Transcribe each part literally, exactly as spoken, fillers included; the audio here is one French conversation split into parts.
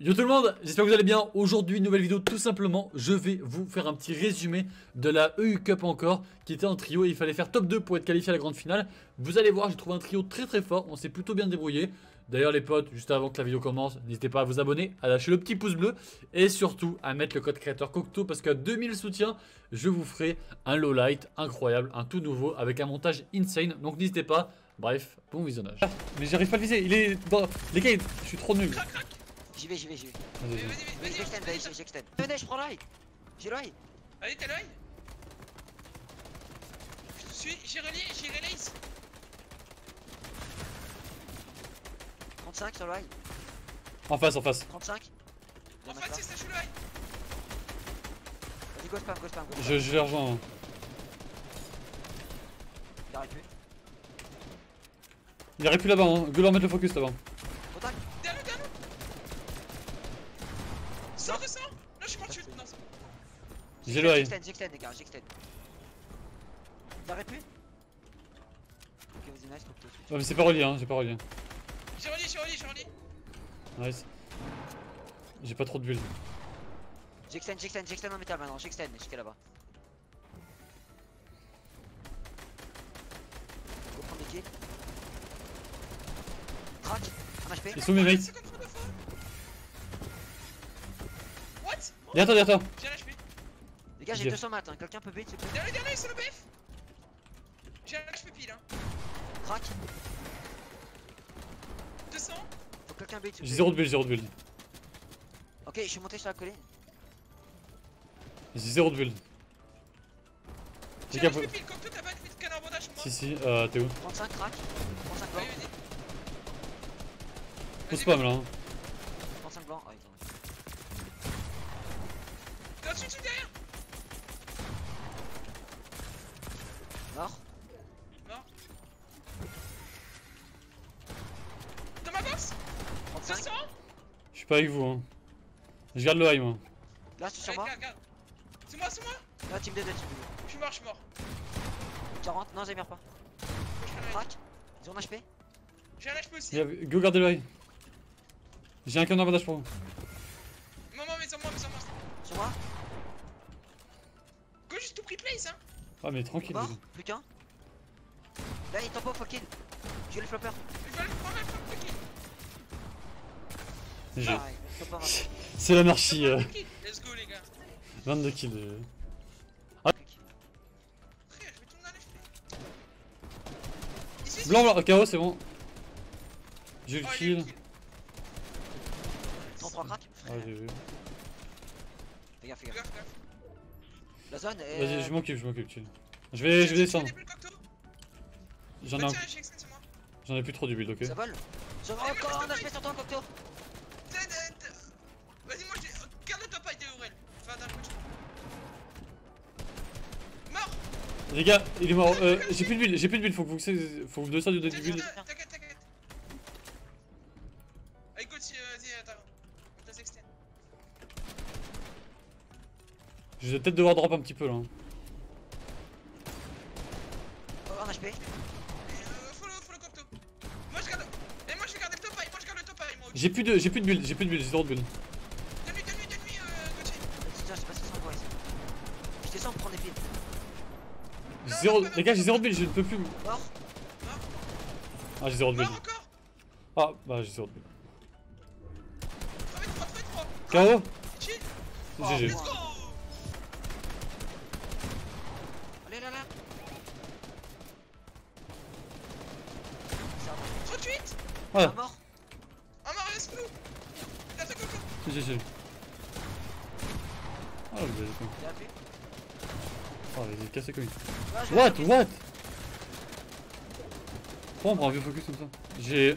Yo tout le monde, j'espère que vous allez bien. Aujourd'hui, nouvelle vidéo, tout simplement, je vais vous faire un petit résumé de la E U Cup encore, qui était en trio et il fallait faire top deux pour être qualifié à la grande finale. Vous allez voir, j'ai trouvé un trio très très fort, on s'est plutôt bien débrouillé. D'ailleurs les potes, juste avant que la vidéo commence, n'hésitez pas à vous abonner, à lâcher le petit pouce bleu et surtout à mettre le code créateur Cocteau parce qu'à deux mille soutiens, je vous ferai un lowlight incroyable, un tout nouveau avec un montage insane. Donc n'hésitez pas, bref, bon visionnage. Mais j'arrive pas à le viser, il est dans... Les gars, je suis trop nul. J'y vais, j'y vais, j'y vais. Vas-y, Vas-y, vas-y. vas-y, vas-y, J'extend, vas-y, vas-y, j'extend. Venez, je prends l'œil. J'ai l'œil. Allez, t'as l'œil. Je suis, j'ai relié, j'ai release. trente-cinq sur l'œil. En face, en face. trente-cinq. En fait, c'est ça, je suis l'œil. Vas-y, go spam, go spam, go spam. Je, je les rejoins. Il arrête plus. Il aurait pu là-bas, hein. Go leur mettre le focus là-bas. Contact. Derrière nous, derrière nous. cent, deux cents. Non, je suis mort de chute. Non, c'est bon. J'ai le high. J'extend, j'extend, les gars, j'extend. Il arrête plus. Ok, vas-y, nice, Cocteau. Ouais, mais c'est pas relié, hein. J'ai pas relié. J'ai relié, j'ai relié, j'ai relié. Nice. J'ai pas trop de build. J'extend, j'extend, j'extend en métal maintenant, j'extend jusqu'à là-bas. Go prendre des kills. Crac, un H P. Ils sont mes mates. cinquante-trois fois. What? Derrière toi, derrière toi. J'ai un H P. Les gars, j'ai Bien. deux cents maths, hein. Quelqu'un peut bait, s'il te plaît. Derrière, derrière, c'est le B F. J'ai un H P pile, hein. Crac. deux cents. Faut que quelqu'un bait, s'il te J'ai plaît. zéro de build, zéro de build. Ok, je suis monté sur la collée. J'ai zéro de build. J'ai Les un gars, H P pile, comme toi, t'as pas de canard bandage, moi. si, si, euh, t'es où? trente-cinq crack. trente-cinq blanc. Vas-y, vas-y. Faut Vas-y, spam là. Hein. trente-cinq blanc. Ah, ils ont. Là, dessus, dessus, derrière. Mort. Mort. Dans ma box. deux trente-cinq. cents. Je suis pas avec vous, hein. Je garde le high, moi. Là, c'est sur Allez, moi. regarde, regarde. C'est moi, c'est moi. Là, team deux, team deux. Je suis mort, je suis mort. quarante. Non, j'aime pas. Crack. Ils ont un H P. J'ai un H P aussi. Yeah, go garder le high. J'ai un canard bandage pour vous. Maman, mais sans moi, mais sans moi. Sur moi. Go juste tout replace, hein. Ah, mais tranquille. Mort. vous. Plus qu'un. Là, il tempo, faut kill. J'ai le flopper. Je vais aller prendre un fuck kill. G G. Ah, il flopper maintenant. C'est l'anarchie. Euh. Let's go, les gars. vingt-deux kills. euh. Frère, je vais tourner un H P. Ici, ici. Blanc, blanc, K O, c'est bon. J'ai eu le Oh, il y a eu kill. le kill. trente-trois crack. Ah, j'ai vu. Fais gaffe, fais Fais gaffe. gaffe, gaffe. La zone est. Vas-y, je m'occupe, je m'occupe, chill. Je vais, je vais descendre. Tu fais des bulles Cocteau. J'en ai, Bah, un- tiens, j'ai extend, c'est moi. j'en ai plus trop du build, ok. Ça vole. Sur Allez, encore moi, un je H P sur toi, Cocteau. T'es- t'es- t'es- Vas-y, moi, je l'ai- garde le top high de Aurel. Enfin, d'un coup, tu- Mort. Les gars, il est mort. Euh, j'ai plus de build, j'ai plus de build. Faut que vous, faut que vous descendiez de du T'inquiète, build. t'inquiète, t'inquiète. Allez, go, si, euh, vas-y, attends. On t'a extend. Je vais peut-être devoir drop un petit peu là. hein. Oh, un H P. Euh, follow, follow Cocteau. Moi, je garde. Et moi, je vais garder le top high. Moi, je garde le top high, moi. J'ai plus de, j'ai plus de build, j'ai plus de build, j'ai zéro de build. De nuit, de nuit, de nuit, euh, Gauthier. Tiens, je sais pas si ça voit ici. Je descends pour prendre des piles. J'ai Zéro, les gars, j'ai zéro de build, je ne peux plus. Mort. Ah, j'ai zéro de build. Mort encore. Ah, bah j'ai zéro de build. trois v trois, trois v trois. K O. Chill. Oh, G G. Let's go. Allez, là, là. trente-huit. Ouais, Un mort. Un mort, laisse nous. Garde le Cocteau. G G. Ah, vous avez quoi. J'ai appuyé. Oh, il est cassé comme Ah, je- What? What? Pourquoi on prend un vieux focus comme ça? J'ai.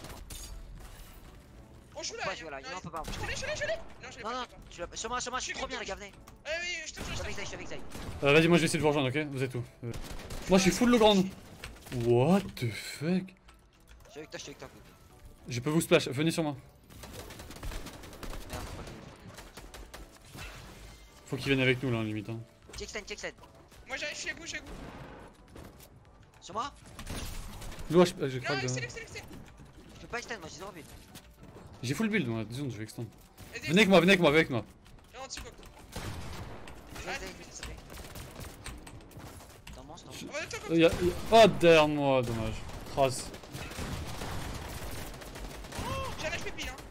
On joue Pas là. jouer là, hein. non, on peut pas. Je l'ai, je l'ai, je l'ai. Non, je l'ai Non, non, pas. tu l'as. Sur moi, sur moi, je suis trop bien, les gars, venez. Ah oui, je te Je suis jure, avec je Zay, je suis avec Zay. Euh, vas-y, moi je vais essayer de vous rejoindre, ok? Vous êtes où? Euh, Moi je suis full le grand. What the fuck? Je suis avec toi, je suis avec toi. Je peux vous splash, venez sur moi. Merde, faut pas qu'il- Faut qu'ils viennent avec nous là, en limite. Hein. J'extend, j'extend. Moi, j'arrive, je suis à vous, je suis à vous. Sur moi. Là, je, je Non, craque. excellent, de- excellent, excellent. Je peux pas extend, moi j'ai zéro but. J'ai full build, moi, deux secondes, je vais extendre. Aidez. Venez avec moi, venez avec moi, venez avec moi. Et en dessous, Cocteau. Vas-y, Ah, vas-y, vite, s'il te plaît. T'en manges, t'en manges. On va de toi, Cocteau. Y a, y a... Oh, derrière moi, dommage. Trace. Oh, j'ai un H P pile, hein.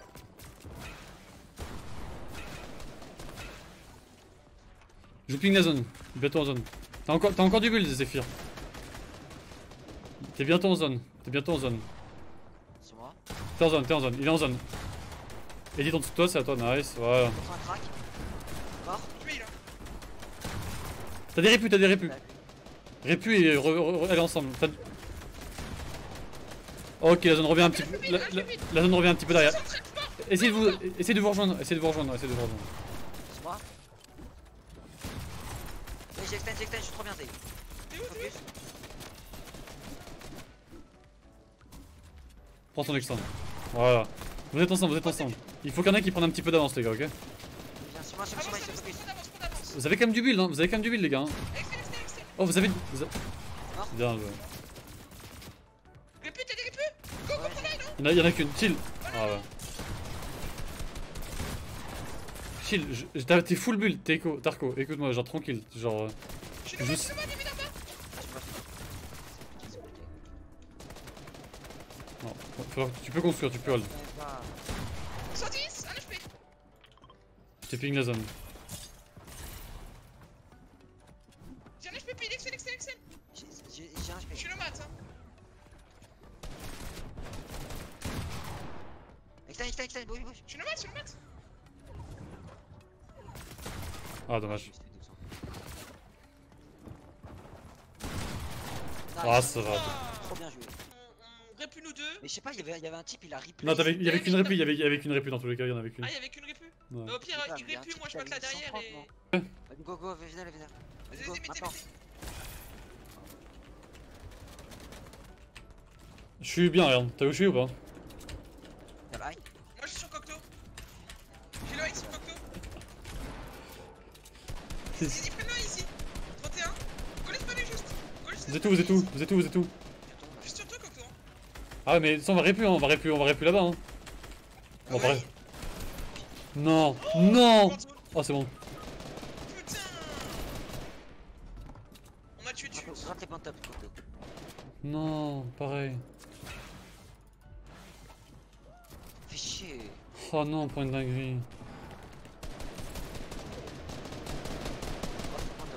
Je ping la zone. Bientôt en zone. T'as encore, t'as encore du build, Zephyr. T'es bientôt en zone. T'es bientôt en zone. Sur moi. T'es en zone, t'es en zone. Il est en zone. Edith en dessous de toi, c'est à toi, nice. Voilà. Je prends un crack. Mort. Je mets, là. T'as des répus, t'as des répus. Bah, Répus et re, re, re- allez ensemble. T'as- Ok, la zone revient un petit peu. La, la- la zone revient un petit peu derrière. Essayez de vous, essayez de vous rejoindre. Essayez de vous rejoindre. Essayez de vous rejoindre. sur moi. Oui, j'extend, j'extend, je suis trop bien, t'es. T'es où, t'es où? Focus. Prends ton extend. Voilà. Vous êtes ensemble, vous êtes ensemble. Il faut qu'il y en ait qui prennent un petit peu d'avance, les gars, ok? Viens sur moi, sur moi, sur moi, Avance, sur avance, focus. prends d'avance, prends d'avance. Vous avez quand même du build, hein. Vous avez quand même du build, les gars. Hein. Excel, excel, excel. Oh, vous avez. Vous avez... Mort. Bien joué. Répute, t'as des réputes? Go, go, Ouais, prends là, non? Il y en a, il y en a qu'une. Chill. Ah ouais. Chill. je- je- t'as- T'es full build, t'es écho. Tarko, écoute-moi, genre tranquille. Genre. euh, Je suis devant, je Juste- suis devant, il est là-bas. Non. Faut- tu peux construire, tu peux hold. cent dix, un H P. Je t'ai ping la zone. J'ai un H P pile, excel, excel, excel. J'ai j'ai- j'ai un Je H P. suis le mat, hein. Extend, extend, extend, bouge, bouge. Je suis le mat, je suis le mat. Ah, dommage. Juste deux cents. Ah, Nice. ça va. Trop bien joué. On, on répue nous deux. Mais je sais pas, il y avait, il y avait un type, il a replay. Non, t'avais- il y avait qu'une répue, il y avait, il y avait qu'une répue dans tous les cas, il y en avait qu'une. Ah, il y avait qu'une répue. Ouais. Bah, au pire, Putain, il mais y a un répue, type moi je qui passe là avait derrière cent trente, et. non. Vas-y, go, go, viens là, viens là. Vas-y, Vas-y, go, vas-y, mettez, maintenant. mettez. Je suis bien, regarde. T'as où je suis ou pas? Y'a l'ail. Moi je suis sur Cocteau. J'ai le high sur Cocteau. C'est- Easy, prends-le ici. trente et un. Go laisse pas lui juste. Go juste. Vous êtes où, vous êtes où? Vous êtes où, vous êtes où? Juste sur toi, Cocteau. Ah, mais ça, on va répue, hein, on va répue, on va répue là-bas. Hein. Bon, Ouais. bref. Non, non! Grande zone. Oh, c'est bon. Putain. On m'a tué dessus. Rate les points de top, Cocteau. Non, pareil. Fais chier. Oh non, point de dinguerie. Rate les points de top.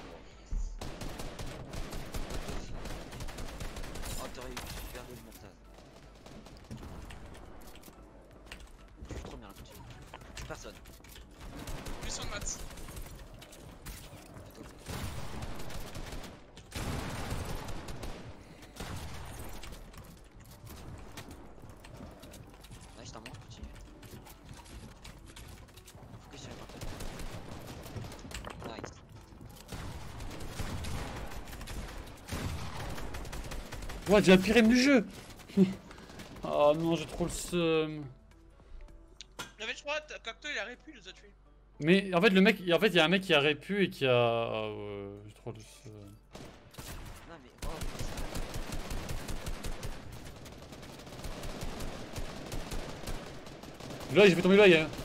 Oh, t'aurais eu super de le montage. Je suis trop bien là, continue. Je suis personne. Plus sur le mat. Ouais, je t'en montre, continue. Focus sur les points de top. Nice. Ouais, j'ai la pire aim du jeu. Oh non, j'ai trop le seum. Il y avait, je crois, Cocteau il a répu, il nous a tués. Mais en fait, le mec, en fait, il y a un mec qui a répu et qui a. Ah ouais, j'ai trop le seum. Non, mais. Oh, Là, j'ai fait tomber là, hein.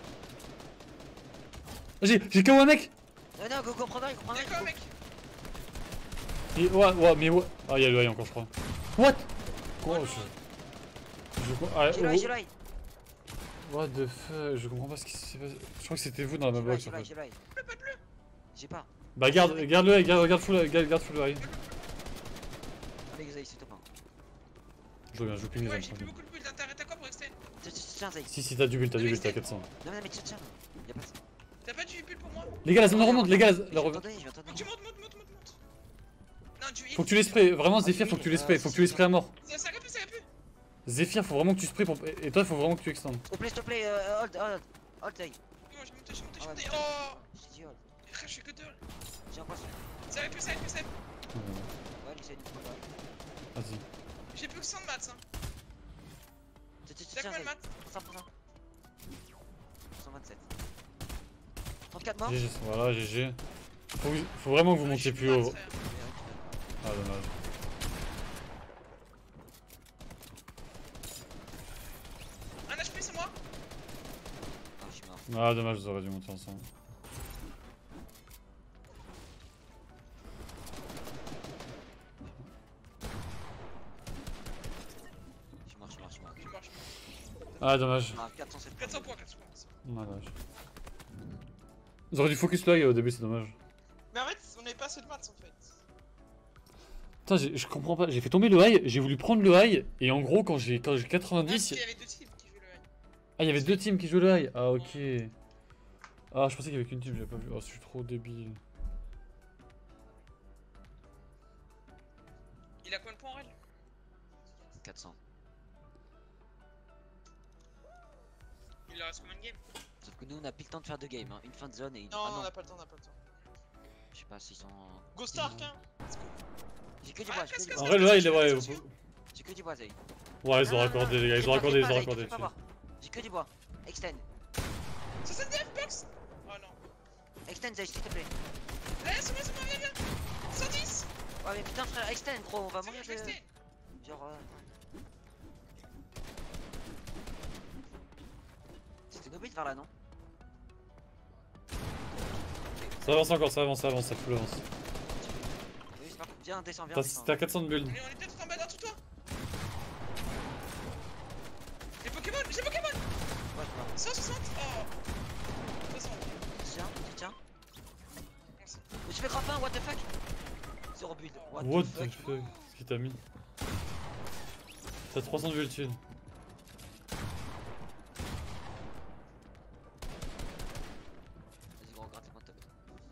J'ai j'ai K O un mec. non, non, go, go, prends un, prends un. D'accord, mec. Et, ouais, ouais, mais ouais. Ah, il y a le high encore, je crois. What? Quoi je... je... Ah, J'ai l'ail, j'ai oh, l'ail. what the fuck? Je comprends pas ce qui s'est passé. Je crois que c'était vous dans la J'ai même l'ail, box j'ai en l'ail, fait. j'ai l'ail. J'ai pas. Bah, garde, garde le high, garde, garde full, garde, garde full high. Allez, Xaï, s'il te plaît. Je veux bien, je vous ping les Ouais, hommes, j'ai plus tranquille. beaucoup de build. T'arrêtes à quoi pour extend? Tiens, tiens, Xaï. Si, si, t'as du build, t'as du build, t'as quatre cents. Non, non, mais tiens, tiens. Y'a pas ça. T'as pas du build pour moi? Les gars, la zone remonte, les gars, la, Je la vais re- t'en donner, je vais t'en Faut que tu donner. montes, monte, monte, monte, monte. Non, tu Faut que tu les sprays, vraiment Zephyr, faut que tu les sprays, faut que tu les sprays à mort. Ça, ça répue, ça répue. Zephyr, faut vraiment que tu sprays pour. Et toi, faut vraiment que tu extendes. S'il te plaît, s'il te plaît, euh, hold, hold. Hold, Xaï. Oui, moi j'ai monté, j'ai monté, j'ai Ah, monté. ouais. Oh! J'ai dit hold. Frère, je fais que deux. J'ai un poisson. Ça répue, ça répue, ça répue. Ouais, allez, Xaï, prends le Vas-y. J'ai plus que cent de maths, hein. Tiens, tiens, T'as tiens, combien de Xaï. maths? cent pour cent. cent vingt-sept. trente-quatre morts. G G, voilà, G G. Faut, faut vraiment que vous Ouais, montiez je plus suis haut. maths, frère. Ah, dommage. Un H P, c'est moi. Ah, je suis Ah, dommage, vous auriez dû monter ensemble. Je marche, je marche, je marche. Tu marches. Ah, dommage. Ah, quatre cent sept quatre cents points, quatre cents points. Ah, dommage. Vous auriez dû focus le high au début, c'est dommage. Mais en fait, on avait pas assez de maths en fait. Putain, j'ai- je comprends pas. J'ai fait tomber le high, j'ai voulu prendre le high, et en gros, quand j'ai quand j'ai Non, parce quatre-vingt-dix. qu'il y avait deux teams qui jouaient le high. Ah, il y avait deux teams qui jouaient le high. Ah, ok. Ah, je pensais qu'il y avait qu'une team, j'avais pas vu. Oh, je suis trop débile. Il a combien de points en règle? quatre cents. Il leur reste combien de games? Sauf que nous on a plus le temps de faire deux games, hein. Une fin de zone et une. Non, Ah on non, n'a pas le temps, on n'a pas le temps. je sais pas s'ils sont. Go Stark, hein. J'ai que du Ah, bois, j'ai que casse, du casse, En bois. vrai, le high, il est vrai. J'ai que du bois, Zay. Ouais, ils ont Non, non, raccordé, non, les gars, ils fais ont pas, raccordé, fais ils ont pas, raccordé fais pas dessus. voir. J'ai que du bois. Extend. soixante-dix box. Oh non. Extend, Zay, s'il te plaît. Allez, c'est moi, c'est moi, viens, viens. cent dix. Ouais, mais putain, frère, extend, gros, on va C'est bon, mourir je vais de. extend. Genre. Euh... C'était no build vers là, non? Ça avance encore, ça avance, ça avance, ça full avance. Oui, c'est pas cool. Viens, descends, viens. T'as descends. t'as quatre cents de build. Allez, on est peut-être en bas d'un tout toi. J'ai Pokémon, j'ai Pokémon. Ouais, je vois. cent soixante. Oh. soixante. Tiens, tiens. Merci. Mais tu fais grappin, what the fuck? Zéro build. What, What the the fuck? fuck? Qu'est-ce qu'il t'a mis? T'as trois cents de build, Thune. Vas-y, gros, gratte le top.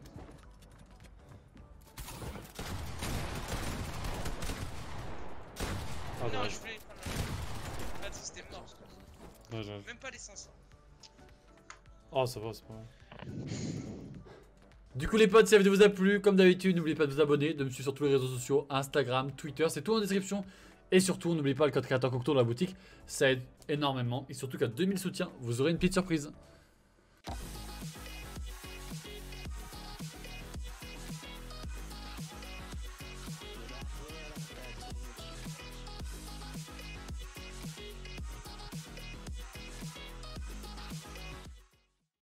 Ah, Non, dommage. je voulais prendre la. Vas-y, c'était mort. Ouais, j'arrive. Même pas les cinq cents. Oh, ça va, c'est pas mal. Du coup les potes, si la vidéo vous a plu, comme d'habitude, n'oubliez pas de vous abonner, de me suivre sur tous les réseaux sociaux, Instagram, Twitter, c'est tout en description. Et surtout, n'oubliez pas le code créateur Cocteau dans la boutique, ça aide énormément. Et surtout qu'à deux mille soutiens, vous aurez une petite surprise.